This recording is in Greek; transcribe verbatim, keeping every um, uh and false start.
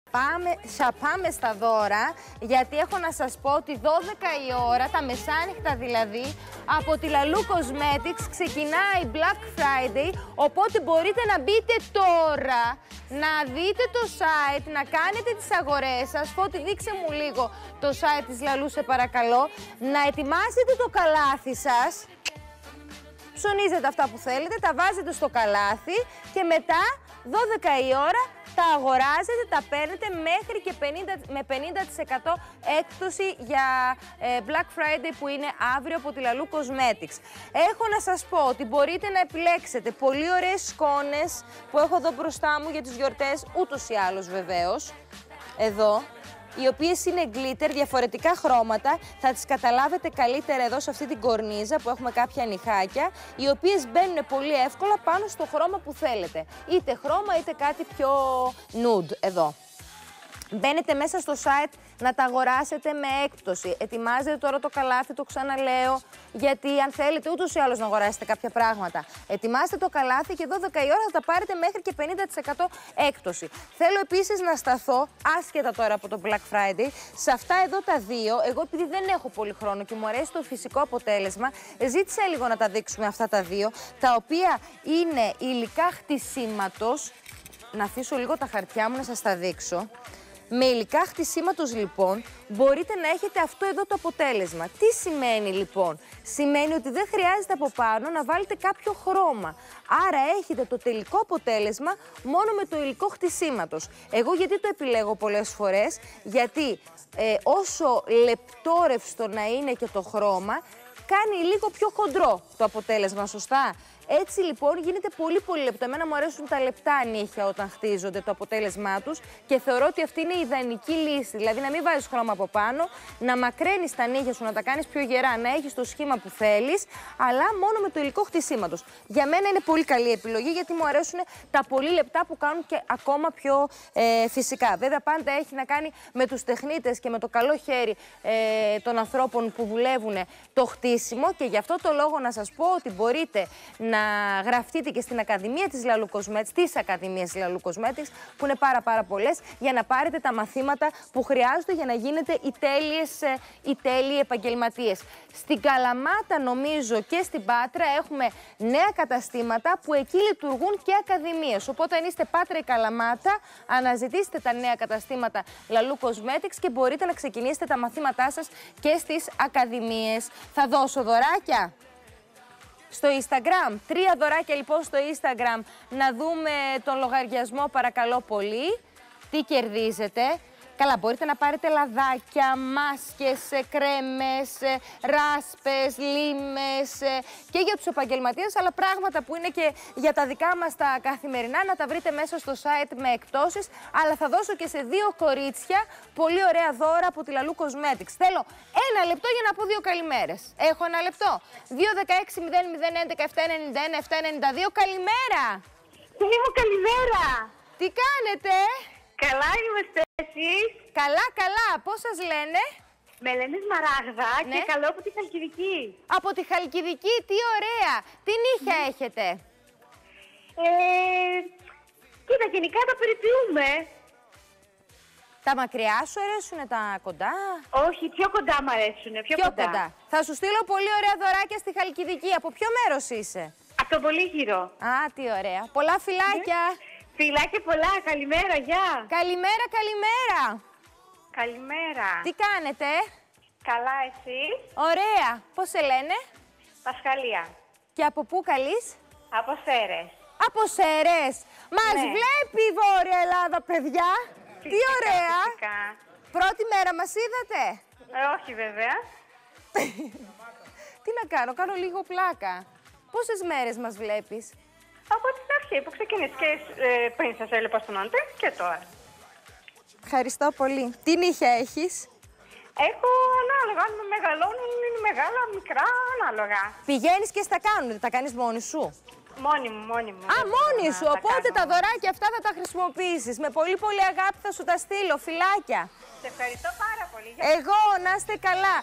Πάμε, θα πάμε στα δώρα, γιατί έχω να σας πω ότι δώδεκα η ώρα, τα μεσάνυχτα δηλαδή, από τη Λαλού Cosmetics ξεκινάει Black Friday, οπότε μπορείτε να μπείτε τώρα, να δείτε το site, να κάνετε τις αγορές σας. Φώτη, δείξε μου λίγο το site της Λαλού, σε παρακαλώ, να ετοιμάσετε το καλάθι σας. Ψωνίζετε αυτά που θέλετε, τα βάζετε στο καλάθι και μετά δώδεκα η ώρα τα αγοράζετε, τα παίρνετε μέχρι και πενήντα, με πενήντα τοις εκατό έκπτωση για ε, Black Friday που είναι αύριο από τη Λαλού Cosmetics. Έχω να σας πω ότι μπορείτε να επιλέξετε πολύ ωραίες σκόνες που έχω εδώ μπροστά μου για τις γιορτές, ούτως ή άλλως βεβαίως, εδώ, οι οποίες είναι glitter, διαφορετικά χρώματα, θα τις καταλάβετε καλύτερα εδώ σε αυτή την κορνίζα που έχουμε κάποια νυχάκια, οι οποίες μπαίνουν πολύ εύκολα πάνω στο χρώμα που θέλετε. Είτε χρώμα είτε κάτι πιο nude εδώ. Μπαίνετε μέσα στο site να τα αγοράσετε με έκπτωση. Ετοιμάζετε τώρα το καλάθι, το ξαναλέω, γιατί αν θέλετε ούτως ή άλλως να αγοράσετε κάποια πράγματα. Ετοιμάστε το καλάθι και δώδεκα η ώρα θα τα πάρετε μέχρι και πενήντα τοις εκατό έκπτωση. Θέλω επίσης να σταθώ, άσχετα τώρα από το Black Friday, σε αυτά εδώ τα δύο. Εγώ επειδή δεν έχω πολύ χρόνο και μου αρέσει το φυσικό αποτέλεσμα, ζήτησα λίγο να τα δείξουμε αυτά τα δύο, τα οποία είναι υλικά χτισήματος. Να αφήσω λίγο τα χαρτιά μου να σας τα δείξω. Με υλικά χτισήματος λοιπόν μπορείτε να έχετε αυτό εδώ το αποτέλεσμα. Τι σημαίνει λοιπόν? Σημαίνει ότι δεν χρειάζεται από πάνω να βάλετε κάποιο χρώμα. Άρα έχετε το τελικό αποτέλεσμα μόνο με το υλικό χτισήματος. Εγώ γιατί το επιλέγω πολλές φορές? Γιατί ε, όσο λεπτόρευστο να είναι και το χρώμα, κάνει λίγο πιο χοντρό το αποτέλεσμα, σωστά? Έτσι λοιπόν γίνεται πολύ πολύ λεπτό. Εμένα μου αρέσουν τα λεπτά νύχια όταν χτίζονται το αποτέλεσμά τους και θεωρώ ότι αυτή είναι η ιδανική λύση. Δηλαδή να μην βάζεις χρώμα από πάνω, να μακραίνεις τα νύχια σου, να τα κάνεις πιο γερά, να έχεις το σχήμα που θέλεις, αλλά μόνο με το υλικό χτισήματος. Για μένα είναι πολύ καλή επιλογή γιατί μου αρέσουν τα πολύ λεπτά που κάνουν και ακόμα πιο ε, φυσικά. Βέβαια πάντα έχει να κάνει με τους τεχνίτες και με το καλό χέρι ε, των ανθρώπων που δουλεύουν το χτίσιμο και γι' αυτό το λόγο να σας πω ότι μπορείτε να να γραφτείτε και στην Ακαδημία της Λαλού Cosmetics, της Ακαδημίας της Λαλού Cosmetics, που είναι πάρα πάρα πολλές, για να πάρετε τα μαθήματα που χρειάζονται για να γίνετε οι, τέλειες, οι τέλειοι επαγγελματίες. Στην Καλαμάτα νομίζω και στην Πάτρα έχουμε νέα καταστήματα που εκεί λειτουργούν και ακαδημίες. Οπότε αν είστε Πάτρα ή Καλαμάτα, αναζητήστε τα νέα καταστήματα Λαλού Cosmetics και μπορείτε να ξεκινήσετε τα μαθήματά σας και στις ακαδημίες. Θα δώσω δωράκια στο Instagram. Τρία δωράκια λοιπόν στο Instagram. Να δούμε τον λογαριασμό παρακαλώ πολύ. Τι κερδίζετε? Καλά, μπορείτε να πάρετε λαδάκια, μάσκες, κρέμες, ράσπες, λίμες και για τους επαγγελματίες, αλλά πράγματα που είναι και για τα δικά μας τα καθημερινά να τα βρείτε μέσα στο site με εκπτώσεις. Αλλά θα δώσω και σε δύο κορίτσια πολύ ωραία δώρα από τη Λαλού Cosmetics. Θέλω ένα λεπτό για να πω δύο καλημέρες. Έχω ένα λεπτό. δύο ένα έξι μηδέν μηδέν έντεκα επτά εννιά ένα επτά εννιά δύο. Καλημέρα! Καλημέρα! Τι κάνετε? Καλά είμαστε εσείς? Καλά, καλά. Πώς σας λένε? Με λένε Σμαράγδα, ναι. Και καλώ από τη Χαλκιδική. Από τη Χαλκιδική, τι ωραία. Τι νύχια ναι. έχετε? Ε, κοίτα, γενικά τα περιποιούμε. Τα μακριά σου αρέσουνε, τα κοντά? Όχι, πιο κοντά μου αρέσουνε, πιο, πιο κοντά. κοντά. Θα σου στείλω πολύ ωραία δωράκια στη Χαλκιδική. Από ποιο μέρος είσαι? Από το Πολύγυρο. Α, τι ωραία. Πολλά φιλάκια. Ναι. Φιλάκια πολλά, καλημέρα, γεια. Καλημέρα, καλημέρα. Καλημέρα. Τι κάνετε? Καλά, εσύ? Ωραία. Πώς σε λένε? Πασχαλία. Και από πού καλείς? Από Σέρες. Από Σέρες. Μας ναι. βλέπει η Βόρεια Ελλάδα, παιδιά. Φυσικά, τι ωραία. Φυσικά. Πρώτη μέρα μας είδατε? Ε, όχι βέβαια. Τι να κάνω, κάνω λίγο πλάκα. Πόσες μέρες μας βλέπεις? Από την αρχή που ξεκινήσει και ε, πριν σας έλεπα στον Άντρε και τώρα. Ευχαριστώ πολύ. Τι νύχια έχεις? Έχω ανάλογα, αν μεγαλώνουν, είναι μεγάλα, μικρά, ανάλογα. Πηγαίνεις και στα κάνουν, τα κάνεις μόνη σου? Μόνη μου, μόνη μου. Α, μόνη σου, τα οπότε κάνω. τα δωράκια αυτά θα τα χρησιμοποιήσεις. Με πολύ πολύ αγάπη θα σου τα στείλω, φιλάκια. Σε ευχαριστώ πάρα πολύ. Εγώ, να είστε καλά.